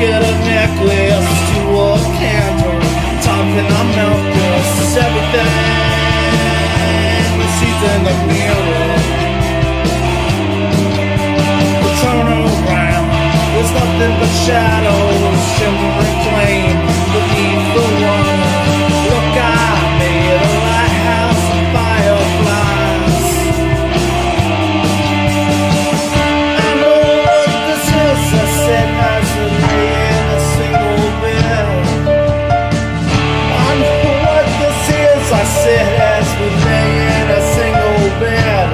it a necklace to a candle, talking I'm Memphis, everything we see in the mirror. We turn around, there's nothing but shadows, shimmering flame beneath the water. Look, I made a lighthouse of fireflies. I know what this is, I said, as we lay in a single bed. I know what this is, I said, as we lay in a single bed.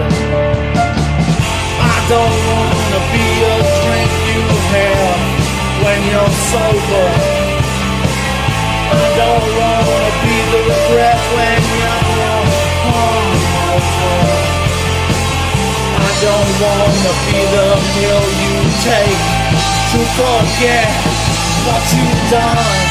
I don't wanna be a drink you have when you're sober. I don't wanna be the regret when you're hungover. I don't wanna be the pill you take to forget what you've done.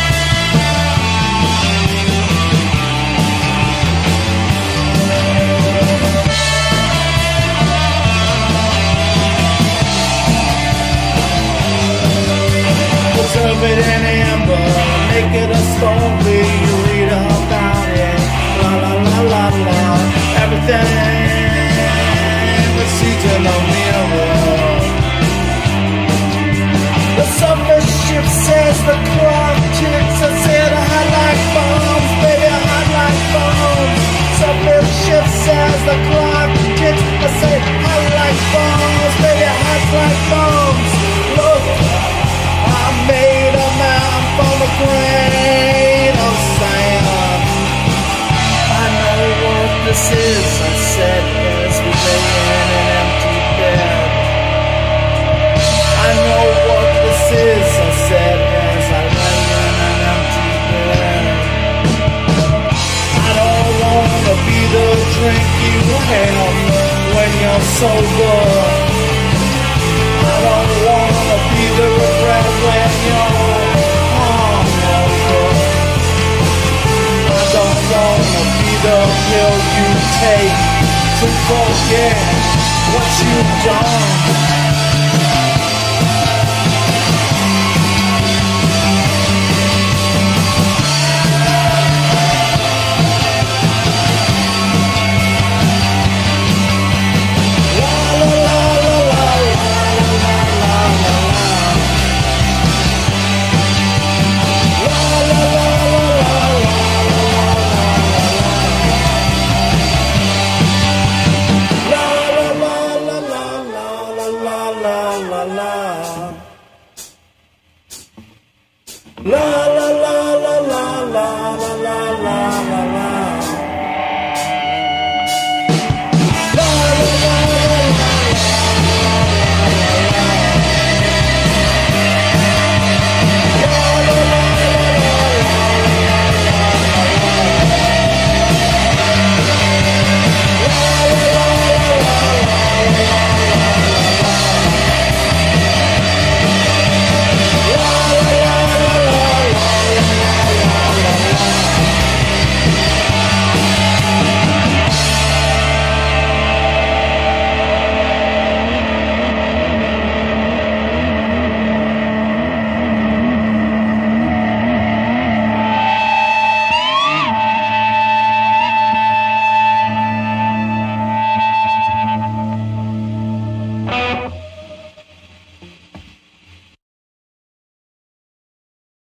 Preserve it in amber, make it a story, you read about it, la la la la la. Everything we see in the mirror. The surface ship says the clock ticks. I said hot like bombs, baby, hot like bombs. Surface ship says the clock ticks. I said hot like bombs, baby, hot like bombs. Look, I made a man from a grain of sand. I know what this is, I said, as we lay in an empty bed. I know what this is, I said, as I lay in an empty bed. I don't wanna be the drink you have when you're sober. I don't wanna be the regret when you're hungover. I don't wanna be the pill you take to forget what you've done. La